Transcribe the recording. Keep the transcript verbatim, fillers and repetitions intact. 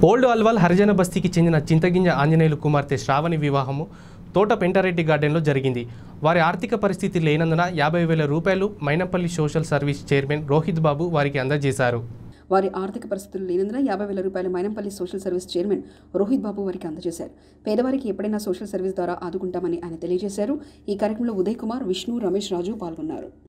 Old Alwal హరిజన బస్తీకి చెందిన చింతగింజ ఆంజనేయులు కుమార్తె శ్రావణి వివాహము తోట పెంటారెడ్డి గార్డెన్లో జరిగింది. వారి ఆర్థిక పరిస్థితి లేనందున యాభై వేల రూపాయలు Mynampally social service chairman Rohit Babu వారికి అందజేశారు. వారి ఆర్థిక పరిస్థితులు లేనందున యాభై వేల రూపాయలు Mynampally social service chairman Rohit Babu వారికి అందజేశారు. పేదవారికి ఎప్పుడైనా సోషల్ సర్వీస్ ద్వారా ఆదుకుంటామని ఆయన తెలియజేశారు. ఈ కార్యక్రమంలో ఉదయ్ కుమార్, విష్ణు, రమేష్ రాజు పాల్గొన్నారు.